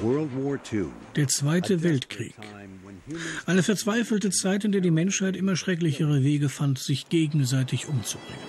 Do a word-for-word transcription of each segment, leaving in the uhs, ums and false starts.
Der Zweite Weltkrieg. Eine verzweifelte Zeit, in der die Menschheit immer schrecklichere Wege fand, sich gegenseitig umzubringen.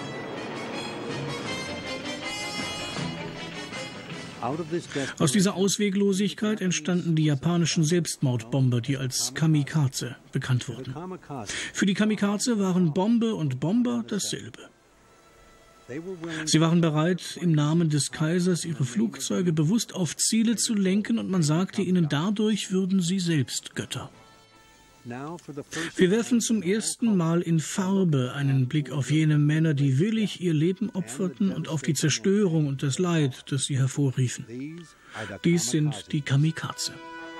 Aus dieser Ausweglosigkeit entstanden die japanischen Selbstmordbomber, die als Kamikaze bekannt wurden. Für die Kamikaze waren Bombe und Bomber dasselbe. Sie waren bereit, im Namen des Kaisers ihre Flugzeuge bewusst auf Ziele zu lenken, und man sagte ihnen, dadurch würden sie selbst Götter. Wir werfen zum ersten Mal in Farbe einen Blick auf jene Männer, die willig ihr Leben opferten, und auf die Zerstörung und das Leid, das sie hervorriefen. Dies sind die Kamikaze.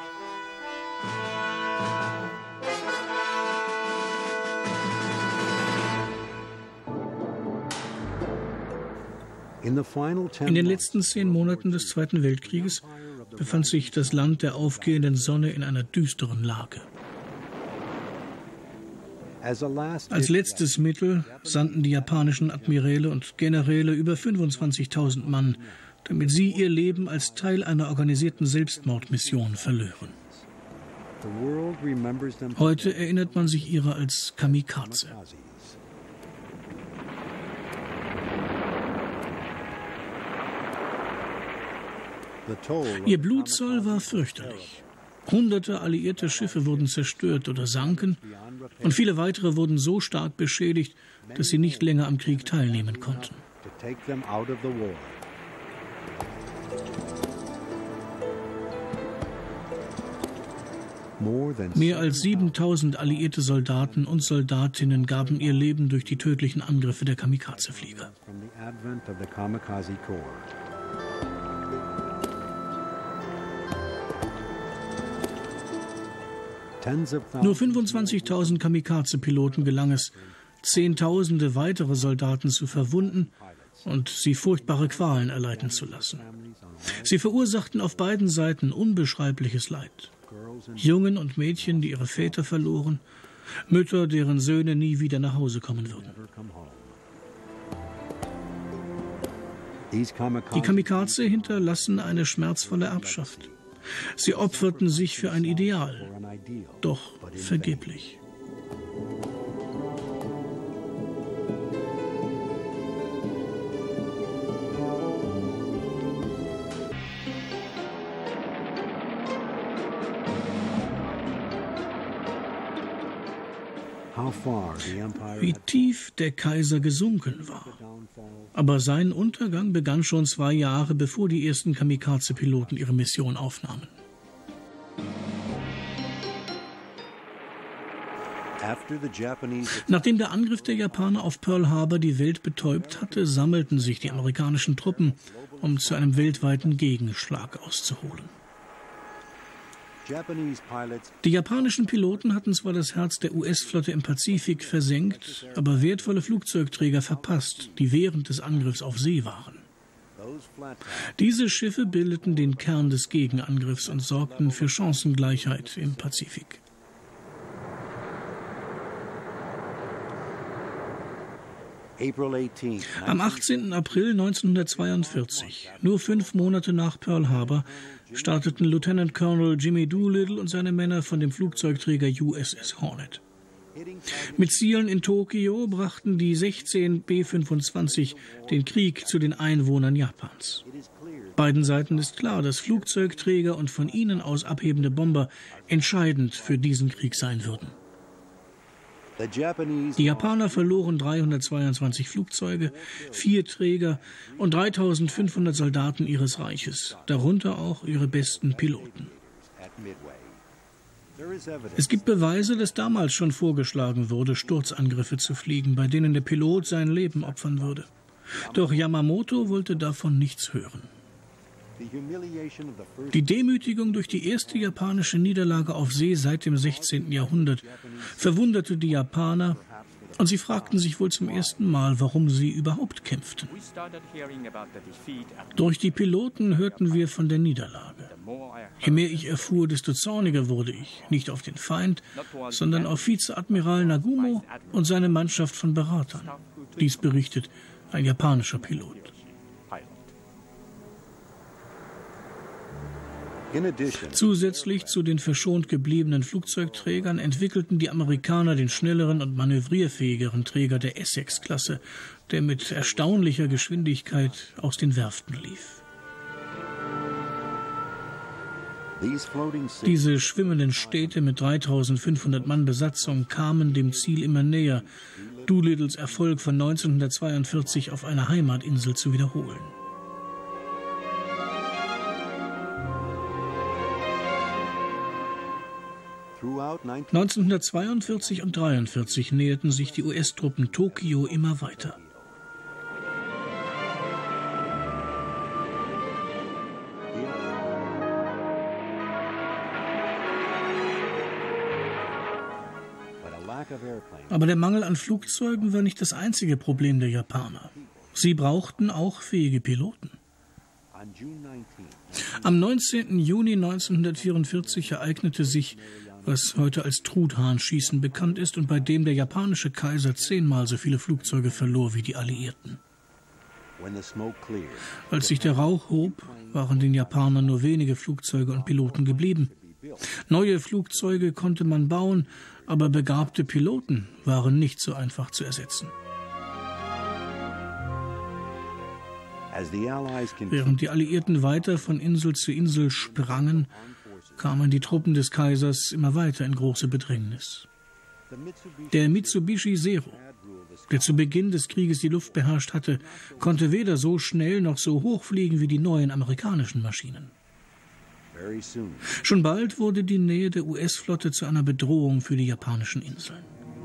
In den letzten zehn Monaten des Zweiten Weltkrieges befand sich das Land der aufgehenden Sonne in einer düsteren Lage. Als letztes Mittel sandten die japanischen Admiräle und Generäle über fünfundzwanzigtausend Mann, damit sie ihr Leben als Teil einer organisierten Selbstmordmission verlören. Heute erinnert man sich ihrer als Kamikaze. Ihr Blutzoll war fürchterlich. Hunderte alliierte Schiffe wurden zerstört oder sanken, und viele weitere wurden so stark beschädigt, dass sie nicht länger am Krieg teilnehmen konnten. Mehr als siebentausend alliierte Soldaten und Soldatinnen gaben ihr Leben durch die tödlichen Angriffe der Kamikaze-Flieger. Nur fünfundzwanzigtausend Kamikaze-Piloten gelang es, Zehntausende weitere Soldaten zu verwunden und sie furchtbare Qualen erleiden zu lassen. Sie verursachten auf beiden Seiten unbeschreibliches Leid. Jungen und Mädchen, die ihre Väter verloren, Mütter, deren Söhne nie wieder nach Hause kommen würden. Die Kamikaze hinterlassen eine schmerzvolle Erbschaft. Sie opferten sich für ein Ideal, doch vergeblich. Wie tief der Kaiser gesunken war. Aber sein Untergang begann schon zwei Jahre, bevor die ersten Kamikaze-Piloten ihre Mission aufnahmen. Nachdem der Angriff der Japaner auf Pearl Harbor die Welt betäubt hatte, sammelten sich die amerikanischen Truppen, um zu einem weltweiten Gegenschlag auszuholen. Die japanischen Piloten hatten zwar das Herz der U S-Flotte im Pazifik versenkt, aber wertvolle Flugzeugträger verpasst, die während des Angriffs auf See waren. Diese Schiffe bildeten den Kern des Gegenangriffs und sorgten für Chancengleichheit im Pazifik. Am achtzehnten April neunzehnhundertzweiundvierzig, nur fünf Monate nach Pearl Harbor, starteten Lieutenant Colonel Jimmy Doolittle und seine Männer von dem Flugzeugträger U S S Hornet. Mit Zielen in Tokio brachten die sechzehn B fünfundzwanzig den Krieg zu den Einwohnern Japans. Beiden Seiten ist klar, dass Flugzeugträger und von ihnen aus abhebende Bomber entscheidend für diesen Krieg sein würden. Die Japaner verloren dreihundertzweiundzwanzig Flugzeuge, vier Träger und dreitausendfünfhundert Soldaten ihres Reiches, darunter auch ihre besten Piloten. Es gibt Beweise, dass damals schon vorgeschlagen wurde, Sturzangriffe zu fliegen, bei denen der Pilot sein Leben opfern würde. Doch Yamamoto wollte davon nichts hören. Die Demütigung durch die erste japanische Niederlage auf See seit dem sechzehnten Jahrhundert verwunderte die Japaner, und sie fragten sich wohl zum ersten Mal, warum sie überhaupt kämpften. Durch die Piloten hörten wir von der Niederlage. Je mehr ich erfuhr, desto zorniger wurde ich, nicht auf den Feind, sondern auf Vizeadmiral Nagumo und seine Mannschaft von Beratern. Dies berichtet ein japanischer Pilot. Zusätzlich zu den verschont gebliebenen Flugzeugträgern entwickelten die Amerikaner den schnelleren und manövrierfähigeren Träger der Essex-Klasse, der mit erstaunlicher Geschwindigkeit aus den Werften lief. Diese schwimmenden Städte mit dreitausendfünfhundert Mann Besatzung kamen dem Ziel immer näher, Doolittles Erfolg von neunzehnhundertzweiundvierzig auf einer Heimatinsel zu wiederholen. neunzehnhundertzweiundvierzig und dreiundvierzig näherten sich die U S-Truppen Tokio immer weiter. Aber der Mangel an Flugzeugen war nicht das einzige Problem der Japaner. Sie brauchten auch fähige Piloten. Am neunzehnten Juni neunzehnhundertvierundvierzig ereignete sich, was heute als Truthahnschießen bekannt ist und bei dem der japanische Kaiser zehnmal so viele Flugzeuge verlor wie die Alliierten. Als sich der Rauch hob, waren den Japanern nur wenige Flugzeuge und Piloten geblieben. Neue Flugzeuge konnte man bauen, aber begabte Piloten waren nicht so einfach zu ersetzen. Während die Alliierten weiter von Insel zu Insel sprangen, kamen die Truppen des Kaisers immer weiter in große Bedrängnis. Der Mitsubishi Zero, der zu Beginn des Krieges die Luft beherrscht hatte, konnte weder so schnell noch so hoch fliegen wie die neuen amerikanischen Maschinen. Schon bald wurde die Nähe der U S-Flotte zu einer Bedrohung für die japanischen Inseln.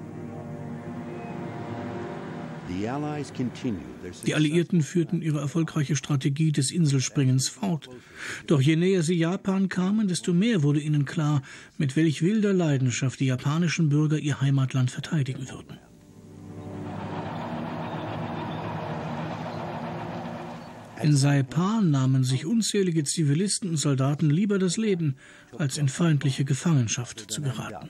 Die Alliierten führten ihre erfolgreiche Strategie des Inselspringens fort. Doch je näher sie Japan kamen, desto mehr wurde ihnen klar, mit welch wilder Leidenschaft die japanischen Bürger ihr Heimatland verteidigen würden. In Saipan nahmen sich unzählige Zivilisten und Soldaten lieber das Leben, als in feindliche Gefangenschaft zu geraten.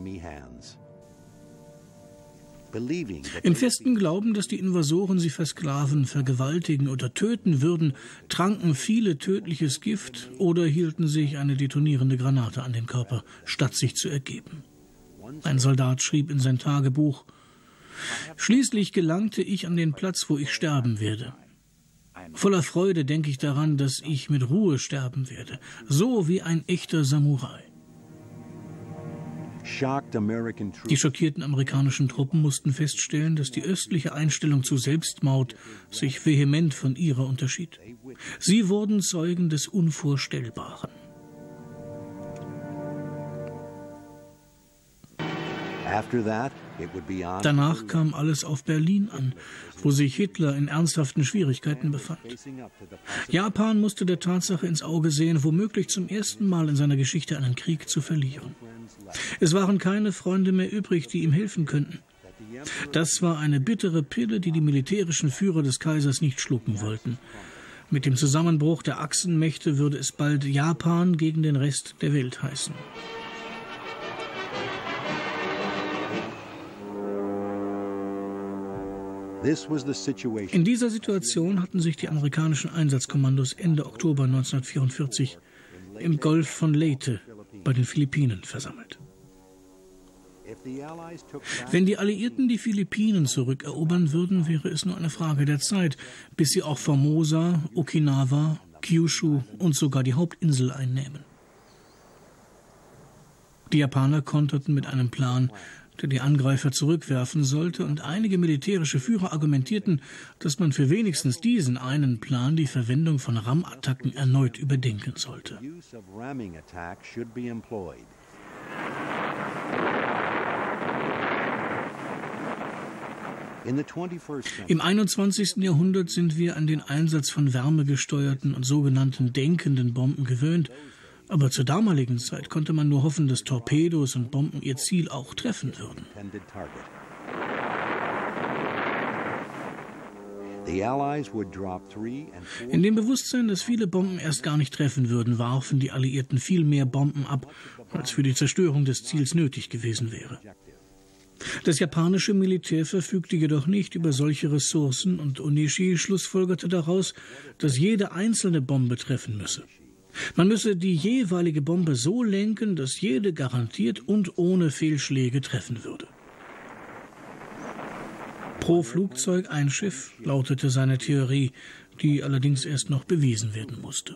Im festen Glauben, dass die Invasoren sie versklaven, vergewaltigen oder töten würden, tranken viele tödliches Gift oder hielten sich eine detonierende Granate an den Körper, statt sich zu ergeben. Ein Soldat schrieb in sein Tagebuch: Schließlich gelangte ich an den Platz, wo ich sterben werde. Voller Freude denke ich daran, dass ich mit Ruhe sterben werde, so wie ein echter Samurai. Die schockierten amerikanischen Truppen mussten feststellen, dass die östliche Einstellung zu Selbstmord sich vehement von ihrer unterschied. Sie wurden Zeugen des Unvorstellbaren. Danach kam alles auf Berlin an, wo sich Hitler in ernsthaften Schwierigkeiten befand. Japan musste der Tatsache ins Auge sehen, womöglich zum ersten Mal in seiner Geschichte einen Krieg zu verlieren. Es waren keine Freunde mehr übrig, die ihm helfen könnten. Das war eine bittere Pille, die die militärischen Führer des Kaisers nicht schlucken wollten. Mit dem Zusammenbruch der Achsenmächte würde es bald Japan gegen den Rest der Welt heißen. In dieser Situation hatten sich die amerikanischen Einsatzkommandos Ende Oktober neunzehnhundertvierundvierzig im Golf von Leyte bei den Philippinen versammelt. Wenn die Alliierten die Philippinen zurückerobern würden, wäre es nur eine Frage der Zeit, bis sie auch Formosa, Okinawa, Kyushu und sogar die Hauptinsel einnähmen. Die Japaner konterten mit einem Plan, der die Angreifer zurückwerfen sollte, und einige militärische Führer argumentierten, dass man für wenigstens diesen einen Plan die Verwendung von Rammattacken erneut überdenken sollte. Im einundzwanzigsten Jahrhundert sind wir an den Einsatz von wärmegesteuerten und sogenannten denkenden Bomben gewöhnt, aber zur damaligen Zeit konnte man nur hoffen, dass Torpedos und Bomben ihr Ziel auch treffen würden. In dem Bewusstsein, dass viele Bomben erst gar nicht treffen würden, warfen die Alliierten viel mehr Bomben ab, als für die Zerstörung des Ziels nötig gewesen wäre. Das japanische Militär verfügte jedoch nicht über solche Ressourcen und Onishi schlussfolgerte daraus, dass jede einzelne Bombe treffen müsse. Man müsse die jeweilige Bombe so lenken, dass jede garantiert und ohne Fehlschläge treffen würde. Pro Flugzeug ein Schiff, lautete seine Theorie, die allerdings erst noch bewiesen werden musste.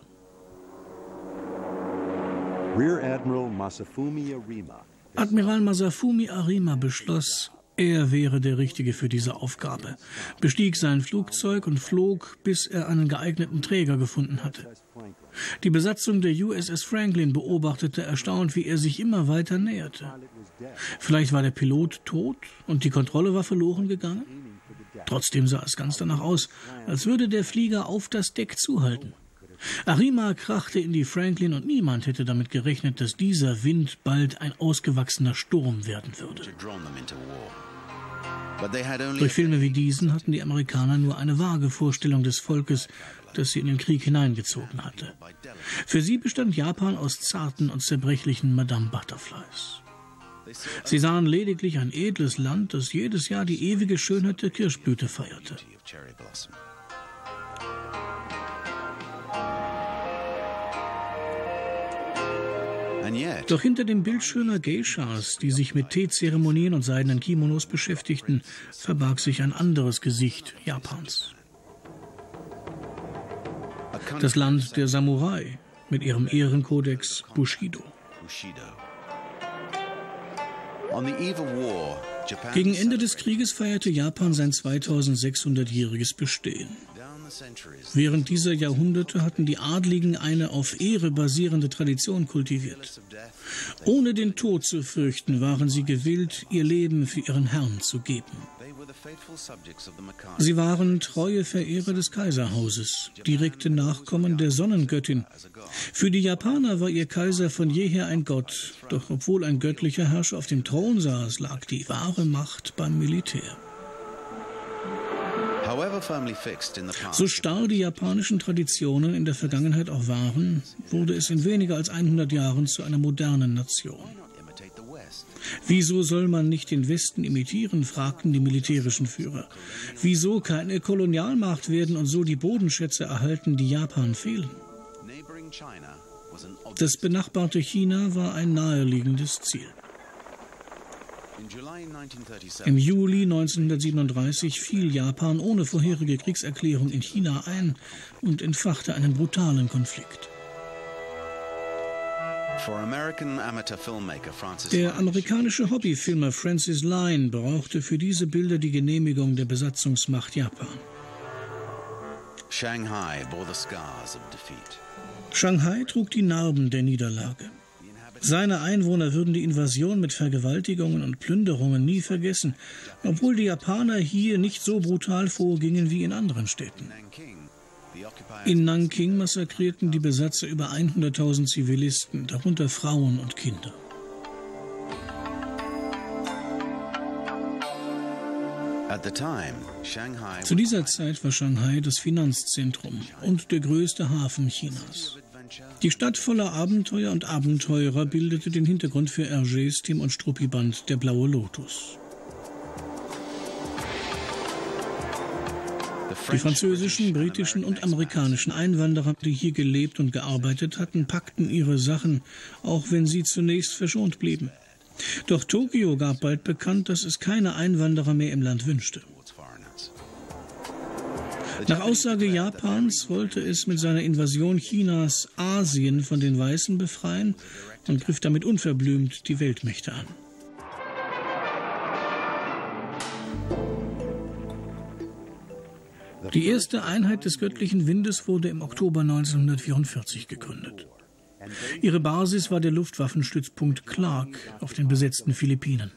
Admiral Masafumi Arima beschloss, er wäre der Richtige für diese Aufgabe, bestieg sein Flugzeug und flog, bis er einen geeigneten Träger gefunden hatte. Die Besatzung der U S S Franklin beobachtete erstaunt, wie er sich immer weiter näherte. Vielleicht war der Pilot tot und die Kontrolle war verloren gegangen? Trotzdem sah es ganz danach aus, als würde der Flieger auf das Deck zuhalten. Arima krachte in die Franklin und niemand hätte damit gerechnet, dass dieser Wind bald ein ausgewachsener Sturm werden würde. Durch Filme wie diesen hatten die Amerikaner nur eine vage Vorstellung des Volkes, das sie in den Krieg hineingezogen hatte. Für sie bestand Japan aus zarten und zerbrechlichen Madame Butterflies. Sie sahen lediglich ein edles Land, das jedes Jahr die ewige Schönheit der Kirschblüte feierte. Doch hinter dem Bild schöner Geishas, die sich mit Teezeremonien und seidenen Kimonos beschäftigten, verbarg sich ein anderes Gesicht Japans. Das Land der Samurai mit ihrem Ehrenkodex Bushido. Gegen Ende des Krieges feierte Japan sein zweitausendsechshundertjähriges Bestehen. Während dieser Jahrhunderte hatten die Adligen eine auf Ehre basierende Tradition kultiviert. Ohne den Tod zu fürchten, waren sie gewillt, ihr Leben für ihren Herrn zu geben. Sie waren treue Verehrer des Kaiserhauses, direkte Nachkommen der Sonnengöttin. Für die Japaner war ihr Kaiser von jeher ein Gott, doch obwohl ein göttlicher Herrscher auf dem Thron saß, lag die wahre Macht beim Militär. So starr die japanischen Traditionen in der Vergangenheit auch waren, wurde es in weniger als hundert Jahren zu einer modernen Nation. Wieso soll man nicht den Westen imitieren, fragten die militärischen Führer. Wieso keine Kolonialmacht werden und so die Bodenschätze erhalten, die Japan fehlen? Das benachbarte China war ein naheliegendes Ziel. Im Juli neunzehnhundertsiebenunddreißig fiel Japan ohne vorherige Kriegserklärung in China ein und entfachte einen brutalen Konflikt. Der amerikanische Hobbyfilmer Francis Lyon brauchte für diese Bilder die Genehmigung der Besatzungsmacht Japan. Shanghai trug die Narben der Niederlage. Seine Einwohner würden die Invasion mit Vergewaltigungen und Plünderungen nie vergessen, obwohl die Japaner hier nicht so brutal vorgingen wie in anderen Städten. In Nanking massakrierten die Besatzer über hunderttausend Zivilisten, darunter Frauen und Kinder. Zu dieser Zeit war Shanghai das Finanzzentrum und der größte Hafen Chinas. Die Stadt voller Abenteuer und Abenteurer bildete den Hintergrund für Hergés Tim- und Struppi-Band Der blaue Lotus. Die französischen, britischen und amerikanischen Einwanderer, die hier gelebt und gearbeitet hatten, packten ihre Sachen, auch wenn sie zunächst verschont blieben. Doch Tokio gab bald bekannt, dass es keine Einwanderer mehr im Land wünschte. Nach Aussage Japans wollte es mit seiner Invasion Chinas Asien von den Weißen befreien und griff damit unverblümt die Weltmächte an. Die erste Einheit des göttlichen Windes wurde im Oktober neunzehnhundertvierundvierzig gegründet. Ihre Basis war der Luftwaffenstützpunkt Clark auf den besetzten Philippinen.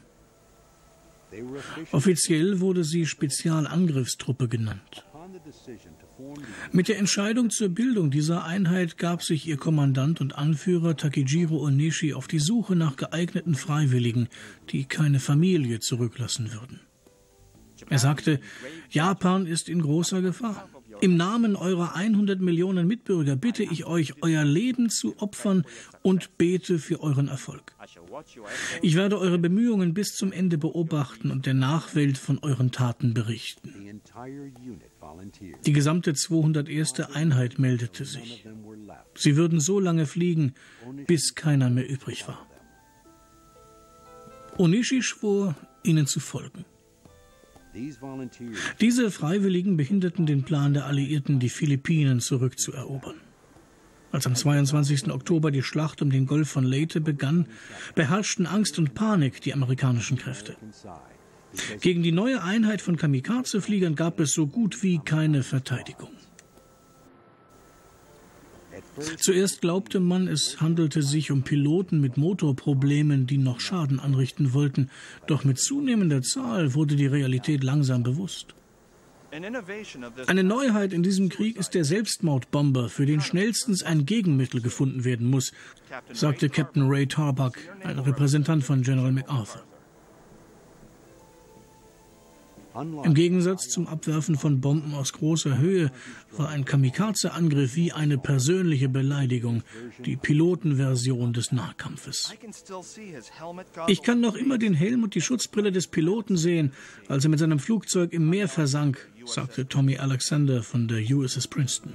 Offiziell wurde sie Spezialangriffstruppe genannt. Mit der Entscheidung zur Bildung dieser Einheit gab sich ihr Kommandant und Anführer Takejiro Onishi auf die Suche nach geeigneten Freiwilligen, die keine Familie zurücklassen würden. Er sagte, Japan ist in großer Gefahr. Im Namen eurer hundert Millionen Mitbürger bitte ich euch, euer Leben zu opfern und bete für euren Erfolg. Ich werde eure Bemühungen bis zum Ende beobachten und der Nachwelt von euren Taten berichten. Die gesamte zweihunderterste Einheit meldete sich. Sie würden so lange fliegen, bis keiner mehr übrig war. Onishi schwor, ihnen zu folgen. Diese Freiwilligen behinderten den Plan der Alliierten, die Philippinen zurückzuerobern. Als am zweiundzwanzigsten Oktober die Schlacht um den Golf von Leyte begann, beherrschten Angst und Panik die amerikanischen Kräfte. Gegen die neue Einheit von Kamikaze-Fliegern gab es so gut wie keine Verteidigung. Zuerst glaubte man, es handelte sich um Piloten mit Motorproblemen, die noch Schaden anrichten wollten. Doch mit zunehmender Zahl wurde die Realität langsam bewusst. Eine Neuheit in diesem Krieg ist der Selbstmordbomber, für den schnellstens ein Gegenmittel gefunden werden muss, sagte Captain Ray Tarbuck, ein Repräsentant von General MacArthur. Im Gegensatz zum Abwerfen von Bomben aus großer Höhe war ein Kamikaze-Angriff wie eine persönliche Beleidigung, die Pilotenversion des Nahkampfes. Ich kann noch immer den Helm und die Schutzbrille des Piloten sehen, als er mit seinem Flugzeug im Meer versank, sagte Tommy Alexander von der U S S Princeton.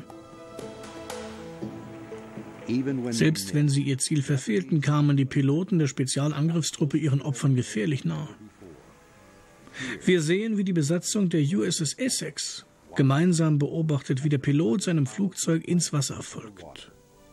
Selbst wenn sie ihr Ziel verfehlten, kamen die Piloten der Spezialangriffstruppe ihren Opfern gefährlich nahe. Wir sehen, wie die Besatzung der U S S Essex gemeinsam beobachtet, wie der Pilot seinem Flugzeug ins Wasser folgt.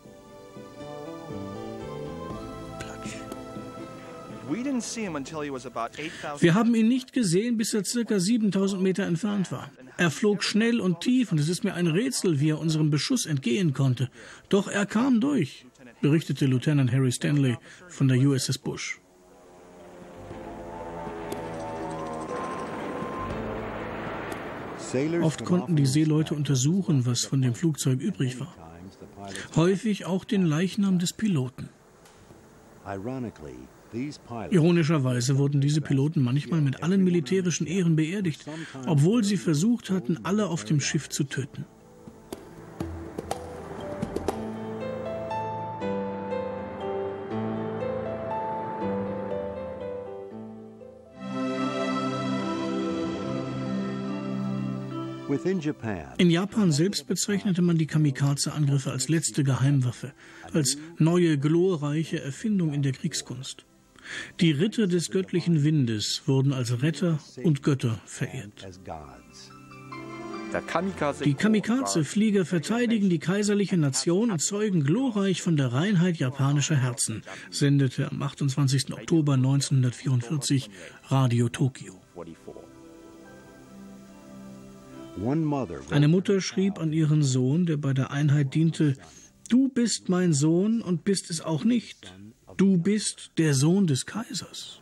Wir haben ihn nicht gesehen, bis er circa siebentausend Meter entfernt war. Er flog schnell und tief und es ist mir ein Rätsel, wie er unserem Beschuss entgehen konnte. Doch er kam durch, berichtete Lieutenant Harry Stanley von der U S S Bush. Oft konnten die Seeleute untersuchen, was von dem Flugzeug übrig war. Häufig auch den Leichnam des Piloten. Ironischerweise wurden diese Piloten manchmal mit allen militärischen Ehren beerdigt, obwohl sie versucht hatten, alle auf dem Schiff zu töten. In Japan selbst bezeichnete man die Kamikaze-Angriffe als letzte Geheimwaffe, als neue, glorreiche Erfindung in der Kriegskunst. Die Ritter des göttlichen Windes wurden als Retter und Götter verehrt. Die Kamikaze-Flieger verteidigen die kaiserliche Nation und zeugen glorreich von der Reinheit japanischer Herzen, sendete am achtundzwanzigsten Oktober neunzehnhundertvierundvierzig Radio Tokio. Eine Mutter schrieb an ihren Sohn, der bei der Einheit diente: Du bist mein Sohn und bist es auch nicht. Du bist der Sohn des Kaisers.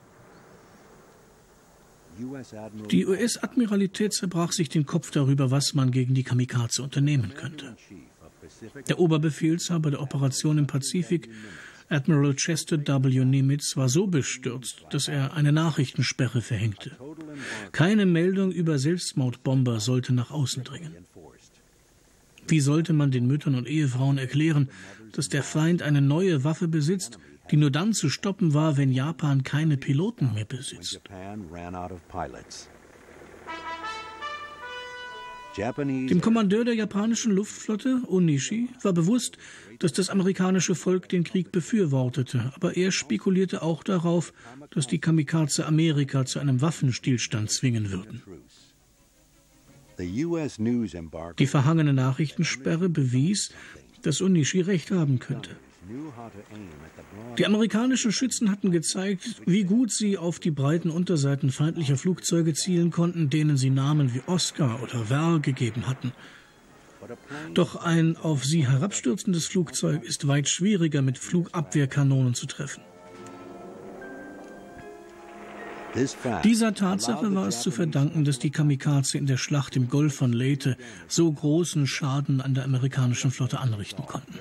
Die U S-Admiralität zerbrach sich den Kopf darüber, was man gegen die Kamikaze unternehmen könnte. Der Oberbefehlshaber der Operation im Pazifik, Admiral Chester W. Nimitz, war so bestürzt, dass er eine Nachrichtensperre verhängte. Keine Meldung über Selbstmordbomber sollte nach außen dringen. Wie sollte man den Müttern und Ehefrauen erklären, dass der Feind eine neue Waffe besitzt, die nur dann zu stoppen war, wenn Japan keine Piloten mehr besitzt? Dem Kommandeur der japanischen Luftflotte, Onishi, war bewusst, dass das amerikanische Volk den Krieg befürwortete, aber er spekulierte auch darauf, dass die Kamikaze Amerika zu einem Waffenstillstand zwingen würden. Die verhangene Nachrichtensperre bewies, dass Onishi recht haben könnte. Die amerikanischen Schützen hatten gezeigt, wie gut sie auf die breiten Unterseiten feindlicher Flugzeuge zielen konnten, denen sie Namen wie Oscar oder Val gegeben hatten. Doch ein auf sie herabstürzendes Flugzeug ist weit schwieriger mit Flugabwehrkanonen zu treffen. Dieser Tatsache war es zu verdanken, dass die Kamikaze in der Schlacht im Golf von Leyte so großen Schaden an der amerikanischen Flotte anrichten konnten.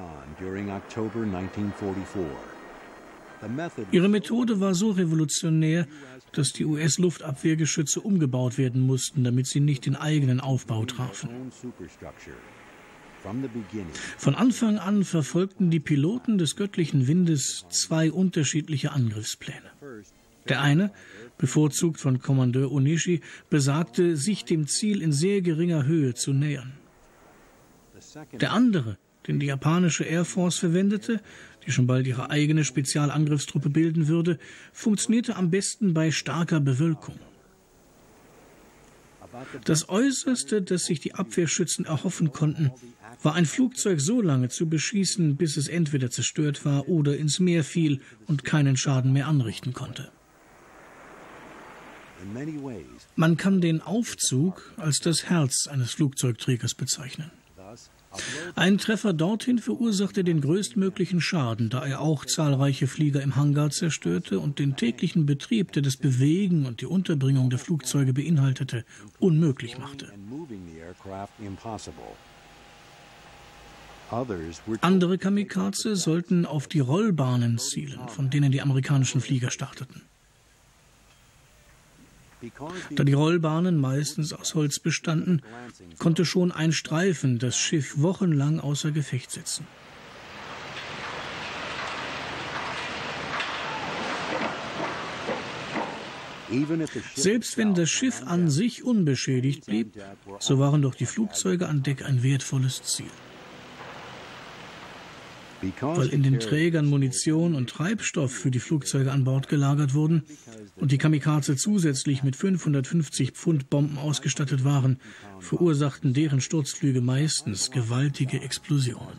Ihre Methode war so revolutionär, dass die U S-Luftabwehrgeschütze umgebaut werden mussten, damit sie nicht den eigenen Aufbau trafen. Von Anfang an verfolgten die Piloten des göttlichen Windes zwei unterschiedliche Angriffspläne. Der eine, bevorzugt von Kommandeur Onishi, besagte, sich dem Ziel in sehr geringer Höhe zu nähern. Der andere, den die japanische Air Force verwendete, die schon bald ihre eigene Spezialangriffstruppe bilden würde, funktionierte am besten bei starker Bewölkung. Das Äußerste, das sich die Abwehrschützen erhoffen konnten, war ein Flugzeug so lange zu beschießen, bis es entweder zerstört war oder ins Meer fiel und keinen Schaden mehr anrichten konnte. Man kann den Aufzug als das Herz eines Flugzeugträgers bezeichnen. Ein Treffer dorthin verursachte den größtmöglichen Schaden, da er auch zahlreiche Flieger im Hangar zerstörte und den täglichen Betrieb, der das Bewegen und die Unterbringung der Flugzeuge beinhaltete, unmöglich machte. Andere Kamikaze sollten auf die Rollbahnen zielen, von denen die amerikanischen Flieger starteten. Da die Rollbahnen meistens aus Holz bestanden, konnte schon ein Streifen das Schiff wochenlang außer Gefecht setzen. Selbst wenn das Schiff an sich unbeschädigt blieb, so waren doch die Flugzeuge an Deck ein wertvolles Ziel. Weil in den Trägern Munition und Treibstoff für die Flugzeuge an Bord gelagert wurden und die Kamikaze zusätzlich mit fünfhundertfünfzig Pfund Bomben ausgestattet waren, verursachten deren Sturzflüge meistens gewaltige Explosionen.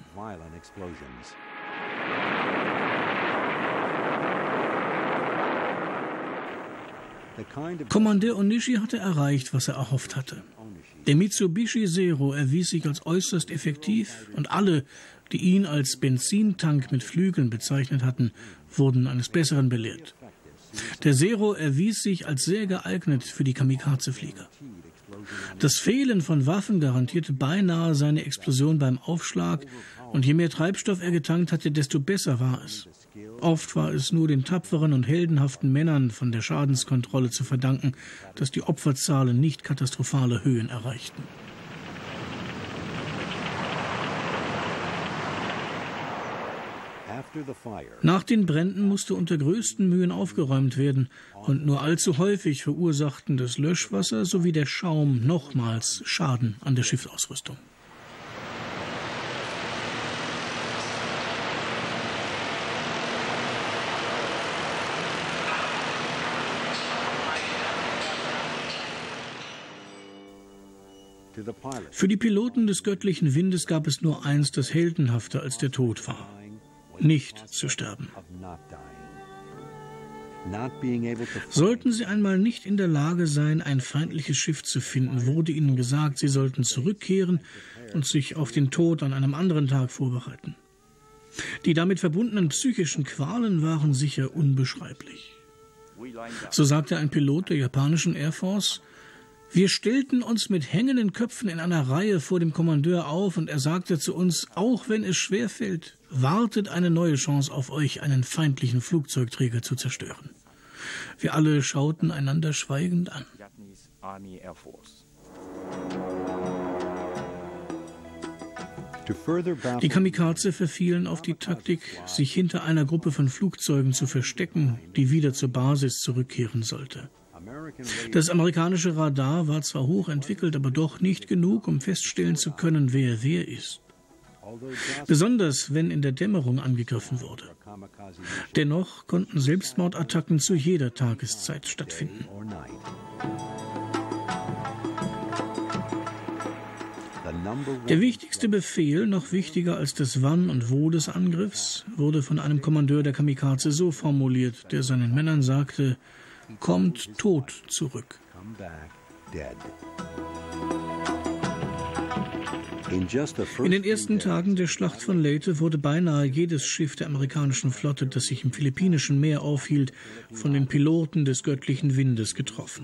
Kommandeur Onishi hatte erreicht, was er erhofft hatte. Der Mitsubishi Zero erwies sich als äußerst effektiv und alle, die ihn als Benzintank mit Flügeln bezeichnet hatten, wurden eines Besseren belehrt. Der Zero erwies sich als sehr geeignet für die Kamikaze-Flieger. Das Fehlen von Waffen garantierte beinahe seine Explosion beim Aufschlag, und je mehr Treibstoff er getankt hatte, desto besser war es. Oft war es nur den tapferen und heldenhaften Männern von der Schadenskontrolle zu verdanken, dass die Opferzahlen nicht katastrophale Höhen erreichten. Nach den Bränden musste unter größten Mühen aufgeräumt werden, und nur allzu häufig verursachten das Löschwasser sowie der Schaum nochmals Schaden an der Schiffsausrüstung. Für die Piloten des göttlichen Windes gab es nur eins, das heldenhafter als der Tod war: nicht zu sterben. Sollten sie einmal nicht in der Lage sein, ein feindliches Schiff zu finden, wurde ihnen gesagt, sie sollten zurückkehren und sich auf den Tod an einem anderen Tag vorbereiten. Die damit verbundenen psychischen Qualen waren sicher unbeschreiblich. So sagte ein Pilot der japanischen Air Force: Wir stellten uns mit hängenden Köpfen in einer Reihe vor dem Kommandeur auf, und er sagte zu uns, auch wenn es schwerfällt, wartet eine neue Chance auf euch, einen feindlichen Flugzeugträger zu zerstören. Wir alle schauten einander schweigend an. Die Kamikaze verfielen auf die Taktik, sich hinter einer Gruppe von Flugzeugen zu verstecken, die wieder zur Basis zurückkehren sollte. Das amerikanische Radar war zwar hoch entwickelt, aber doch nicht genug, um feststellen zu können, wer wer ist. Besonders wenn in der Dämmerung angegriffen wurde. Dennoch konnten Selbstmordattacken zu jeder Tageszeit stattfinden. Der wichtigste Befehl, noch wichtiger als das Wann und Wo des Angriffs, wurde von einem Kommandeur der Kamikaze so formuliert, der seinen Männern sagte: Kommt tot zurück. In den ersten Tagen der Schlacht von Leyte wurde beinahe jedes Schiff der amerikanischen Flotte, das sich im Philippinischen Meer aufhielt, von den Piloten des göttlichen Windes getroffen.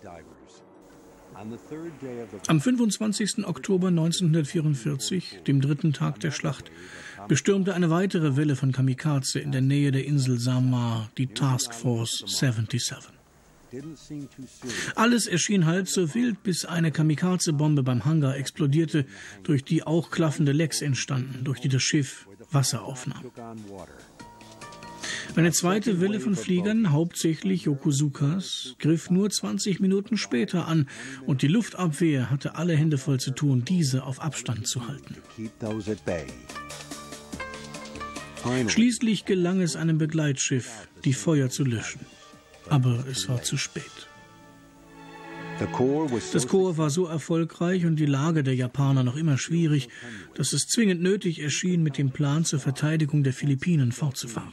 Am fünfundzwanzigsten Oktober neunzehnhundertvierundvierzig, dem dritten Tag der Schlacht, bestürmte eine weitere Welle von Kamikaze in der Nähe der Insel Samar die Task Force siebenundsiebzig. Alles erschien halb so wild, bis eine Kamikaze-Bombe beim Hangar explodierte, durch die auch klaffende Lecks entstanden, durch die das Schiff Wasser aufnahm. Eine zweite Welle von Fliegern, hauptsächlich Yokosukas, griff nur zwanzig Minuten später an und die Luftabwehr hatte alle Hände voll zu tun, diese auf Abstand zu halten. Schließlich gelang es einem Begleitschiff, die Feuer zu löschen. Aber es war zu spät. Das Korps war so erfolgreich und die Lage der Japaner noch immer schwierig, dass es zwingend nötig erschien, mit dem Plan zur Verteidigung der Philippinen fortzufahren.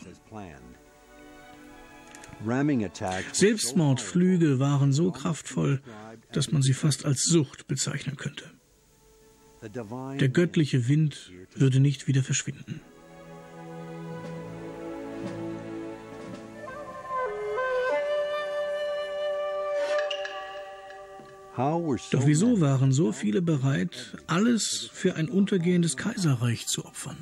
Selbstmordflüge waren so kraftvoll, dass man sie fast als Sucht bezeichnen könnte. Der göttliche Wind würde nicht wieder verschwinden. Doch wieso waren so viele bereit, alles für ein untergehendes Kaiserreich zu opfern?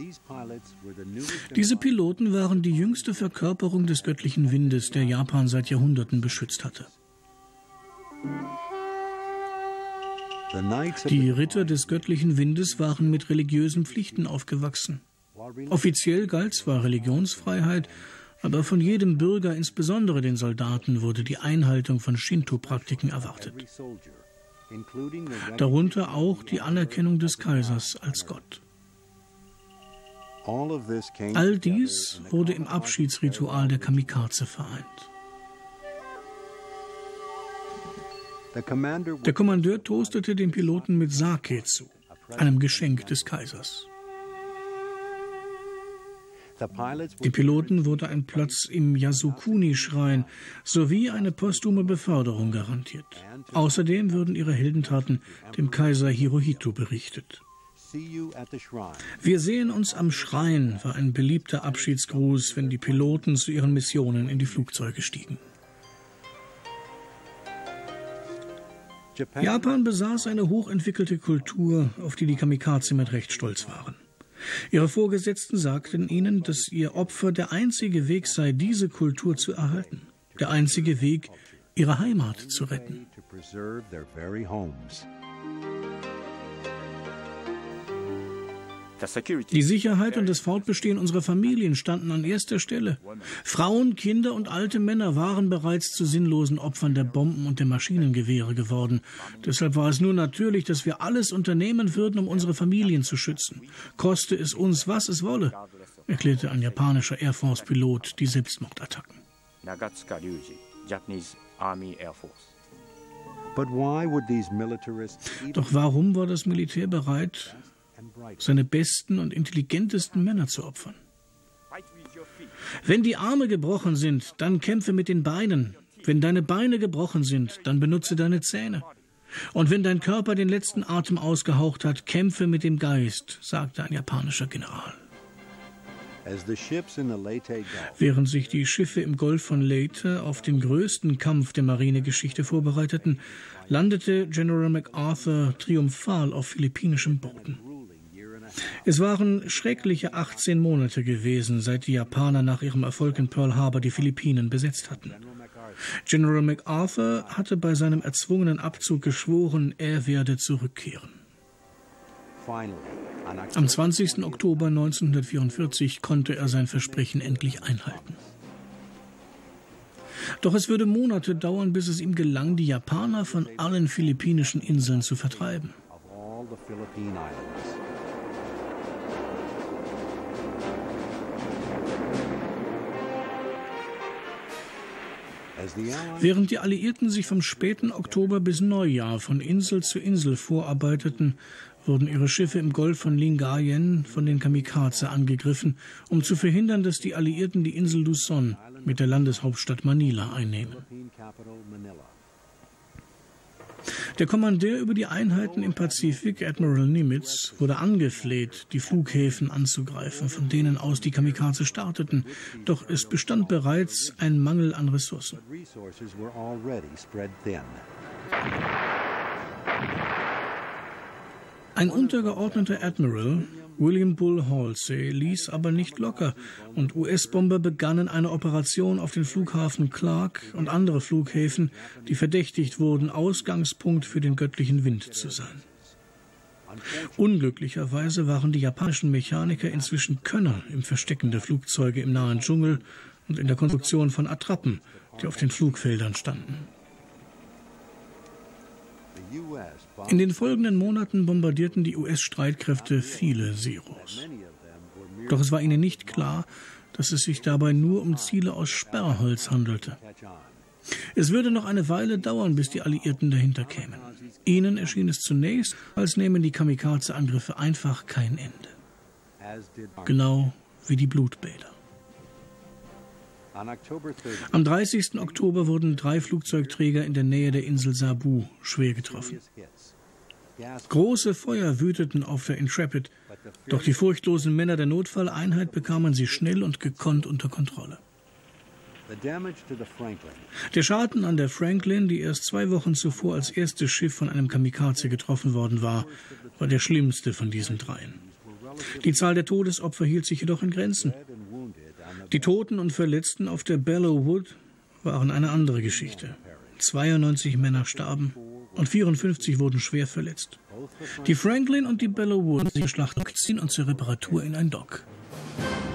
Diese Piloten waren die jüngste Verkörperung des göttlichen Windes, der Japan seit Jahrhunderten beschützt hatte. Die Ritter des göttlichen Windes waren mit religiösen Pflichten aufgewachsen. Offiziell galt zwar Religionsfreiheit, aber von jedem Bürger, insbesondere den Soldaten, wurde die Einhaltung von Shinto-Praktiken erwartet. Darunter auch die Anerkennung des Kaisers als Gott. All dies wurde im Abschiedsritual der Kamikaze vereint. Der Kommandeur toastete den Piloten mit Sake zu, einem Geschenk des Kaisers. Den Piloten wurde ein Platz im Yasukuni-Schrein sowie eine posthume Beförderung garantiert. Außerdem würden ihre Heldentaten dem Kaiser Hirohito berichtet. Wir sehen uns am Schrein war ein beliebter Abschiedsgruß, wenn die Piloten zu ihren Missionen in die Flugzeuge stiegen. Japan besaß eine hochentwickelte Kultur, auf die die Kamikaze mit Recht stolz waren. Ihre Vorgesetzten sagten ihnen, dass ihr Opfer der einzige Weg sei, diese Kultur zu erhalten. Der einzige Weg, ihre Heimat zu retten. Die Sicherheit und das Fortbestehen unserer Familien standen an erster Stelle. Frauen, Kinder und alte Männer waren bereits zu sinnlosen Opfern der Bomben und der Maschinengewehre geworden. Deshalb war es nur natürlich, dass wir alles unternehmen würden, um unsere Familien zu schützen. Koste es uns, was es wolle, erklärte ein japanischer Air Force-Pilot die Selbstmordattacken. Doch warum war das Militär bereit, seine besten und intelligentesten Männer zu opfern? Wenn die Arme gebrochen sind, dann kämpfe mit den Beinen. Wenn deine Beine gebrochen sind, dann benutze deine Zähne. Und wenn dein Körper den letzten Atem ausgehaucht hat, kämpfe mit dem Geist, sagte ein japanischer General. Während sich die Schiffe im Golf von Leyte auf den größten Kampf der Marinegeschichte vorbereiteten, landete General MacArthur triumphal auf philippinischem Boden. Es waren schreckliche achtzehn Monate gewesen, seit die Japaner nach ihrem Erfolg in Pearl Harbor die Philippinen besetzt hatten. General MacArthur hatte bei seinem erzwungenen Abzug geschworen, er werde zurückkehren. Am zwanzigsten Oktober neunzehnhundertvierundvierzig konnte er sein Versprechen endlich einhalten. Doch es würde Monate dauern, bis es ihm gelang, die Japaner von allen philippinischen Inseln zu vertreiben. Während die Alliierten sich vom späten Oktober bis Neujahr von Insel zu Insel vorarbeiteten, wurden ihre Schiffe im Golf von Lingayen von den Kamikaze angegriffen, um zu verhindern, dass die Alliierten die Insel Luzon mit der Landeshauptstadt Manila einnehmen. Der Kommandeur über die Einheiten im Pazifik, Admiral Nimitz, wurde angefleht, die Flughäfen anzugreifen, von denen aus die Kamikaze starteten. Doch es bestand bereits ein Mangel an Ressourcen. Ein untergeordneter Admiral, William Bull Halsey, ließ aber nicht locker und U S-Bomber begannen eine Operation auf den Flughafen Clark und andere Flughäfen, die verdächtigt wurden, Ausgangspunkt für den göttlichen Wind zu sein. Unglücklicherweise waren die japanischen Mechaniker inzwischen Könner im Verstecken der Flugzeuge im nahen Dschungel und in der Konstruktion von Attrappen, die auf den Flugfeldern standen. In den folgenden Monaten bombardierten die U S-Streitkräfte viele Zeros. Doch es war ihnen nicht klar, dass es sich dabei nur um Ziele aus Sperrholz handelte. Es würde noch eine Weile dauern, bis die Alliierten dahinter kämen. Ihnen erschien es zunächst, als nähmen die Kamikaze-Angriffe einfach kein Ende. Genau wie die Blutbäder. Am dreißigsten Oktober wurden drei Flugzeugträger in der Nähe der Insel Sabu schwer getroffen. Große Feuer wüteten auf der Intrepid, doch die furchtlosen Männer der Notfalleinheit bekamen sie schnell und gekonnt unter Kontrolle. Der Schaden an der Franklin, die erst zwei Wochen zuvor als erstes Schiff von einem Kamikaze getroffen worden war, war der schlimmste von diesen dreien. Die Zahl der Todesopfer hielt sich jedoch in Grenzen. Die Toten und Verletzten auf der Belleau Wood waren eine andere Geschichte. zweiundneunzig Männer starben und vierundfünfzig wurden schwer verletzt. Die Franklin und die Belleau Wood sind Schlacht ziehen und zur Reparatur in ein Dock.